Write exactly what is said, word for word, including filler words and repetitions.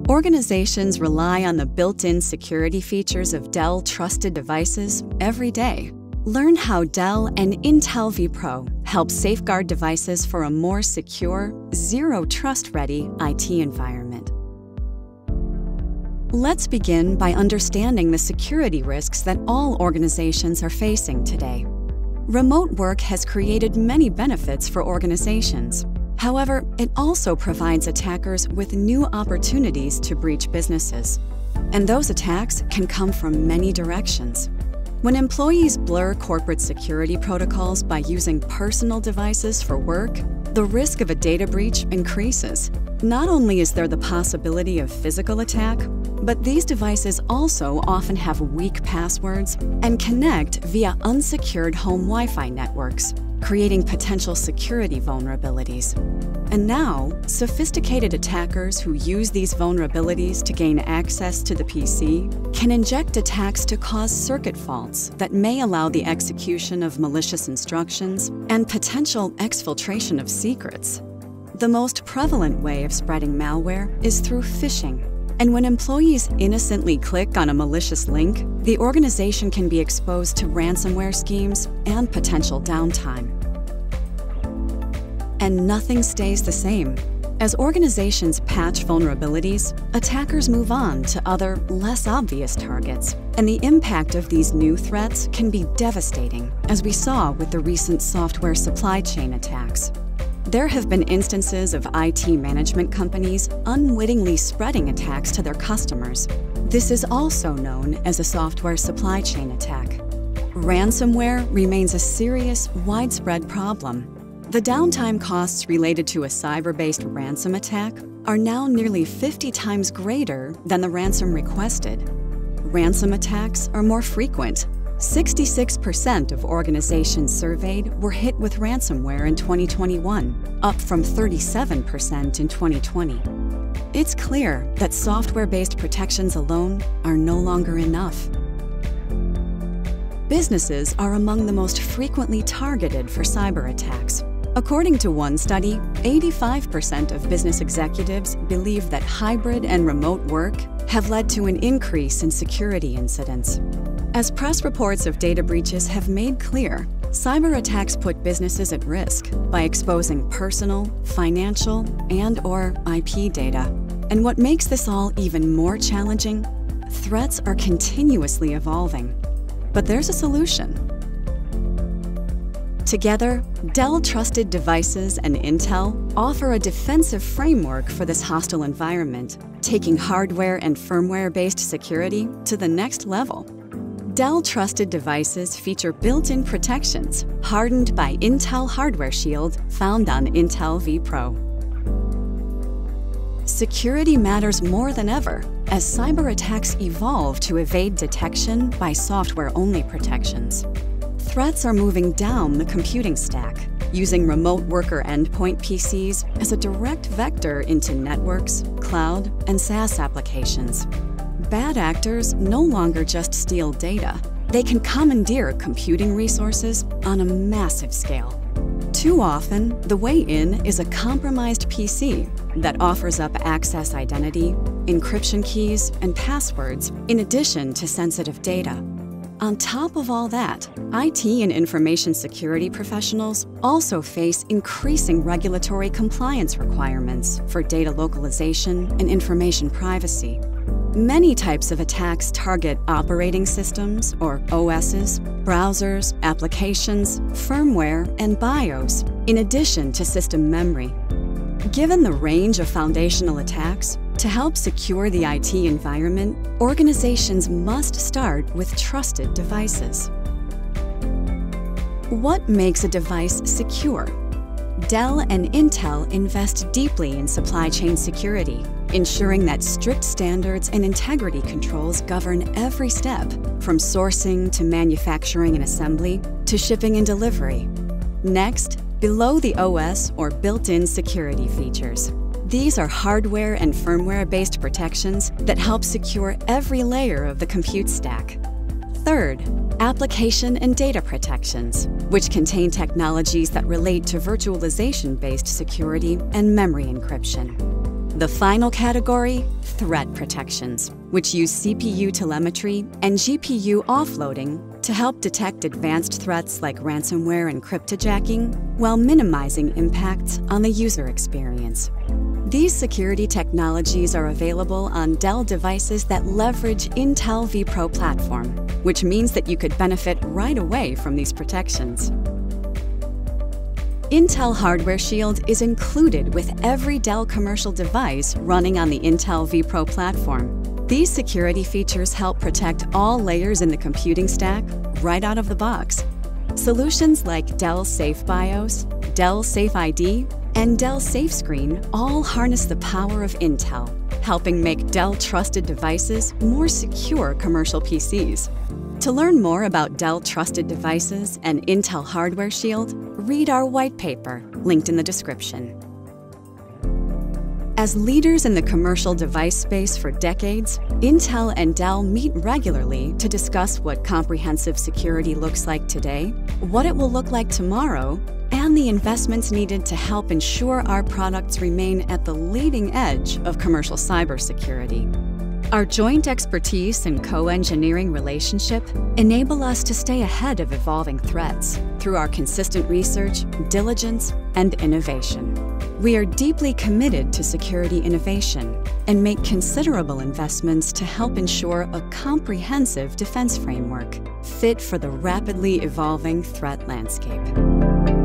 Organizations rely on the built-in security features of Dell trusted devices every day. Learn how Dell and Intel vPro help safeguard devices for a more secure, zero-trust-ready I T environment. Let's begin by understanding the security risks that all organizations are facing today. Remote work has created many benefits for organizations. However, it also provides attackers with new opportunities to breach businesses. And those attacks can come from many directions. When employees blur corporate security protocols by using personal devices for work, the risk of a data breach increases. Not only is there the possibility of physical attack, but these devices also often have weak passwords and connect via unsecured home Wi-Fi networks, creating potential security vulnerabilities. And now, sophisticated attackers who use these vulnerabilities to gain access to the P C can inject attacks to cause circuit faults that may allow the execution of malicious instructions and potential exfiltration of secrets. The most prevalent way of spreading malware is through phishing. And when employees innocently click on a malicious link, the organization can be exposed to ransomware schemes and potential downtime. And nothing stays the same. As organizations patch vulnerabilities, attackers move on to other, less obvious targets. And the impact of these new threats can be devastating, as we saw with the recent software supply chain attacks. There have been instances of I T management companies unwittingly spreading attacks to their customers. This is also known as a software supply chain attack. Ransomware remains a serious, widespread problem. The downtime costs related to a cyber-based ransom attack are now nearly fifty times greater than the ransom requested. Ransom attacks are more frequent. sixty-six percent of organizations surveyed were hit with ransomware in twenty twenty-one, up from thirty-seven percent in twenty twenty. It's clear that software-based protections alone are no longer enough. Businesses are among the most frequently targeted for cyber attacks. According to one study, eighty-five percent of business executives believe that hybrid and remote work have led to an increase in security incidents. As press reports of data breaches have made clear, cyber attacks put businesses at risk by exposing personal, financial, and/or I P data. And what makes this all even more challenging? Threats are continuously evolving. But there's a solution. Together, Dell Trusted Devices and Intel offer a defensive framework for this hostile environment, taking hardware and firmware-based security to the next level. Dell Trusted Devices feature built-in protections hardened by Intel Hardware Shield found on Intel vPro. Security matters more than ever as cyber attacks evolve to evade detection by software-only protections. Threats are moving down the computing stack, using remote worker endpoint P Cs as a direct vector into networks, cloud, and SaaS applications. Bad actors no longer just steal data. They can commandeer computing resources on a massive scale. Too often, the way in is a compromised P C that offers up access identity, encryption keys, and passwords, in addition to sensitive data. On top of all that, I T and information security professionals also face increasing regulatory compliance requirements for data localization and information privacy. Many types of attacks target operating systems, or O Ss, browsers, applications, firmware, and BIOS, in addition to system memory. Given the range of foundational attacks, to help secure the I T environment, organizations must start with trusted devices. What makes a device secure? Dell and Intel invest deeply in supply chain security, ensuring that strict standards and integrity controls govern every step, from sourcing to manufacturing and assembly to shipping and delivery. Next, below the O S or built-in security features. These are hardware and firmware-based protections that help secure every layer of the compute stack. Third, application and data protections, which contain technologies that relate to virtualization-based security and memory encryption. The final category, threat protections, which use C P U telemetry and G P U offloading to help detect advanced threats like ransomware and cryptojacking while minimizing impacts on the user experience. These security technologies are available on Dell devices that leverage Intel vPro platform, which means that you could benefit right away from these protections. Intel Hardware Shield is included with every Dell commercial device running on the Intel vPro platform. These security features help protect all layers in the computing stack right out of the box. Solutions like Dell Safe BIOS, Dell Safe I D, and Dell Safe Screen all harness the power of Intel, helping make Dell trusted devices more secure commercial P Cs. To learn more about Dell trusted devices and Intel Hardware Shield, read our white paper linked in the description. As leaders in the commercial device space for decades, Intel and Dell meet regularly to discuss what comprehensive security looks like today, what it will look like tomorrow, and the investments needed to help ensure our products remain at the leading edge of commercial cybersecurity. Our joint expertise and co-engineering relationship enable us to stay ahead of evolving threats through our consistent research, diligence, and innovation. We are deeply committed to security innovation and make considerable investments to help ensure a comprehensive defense framework fit for the rapidly evolving threat landscape.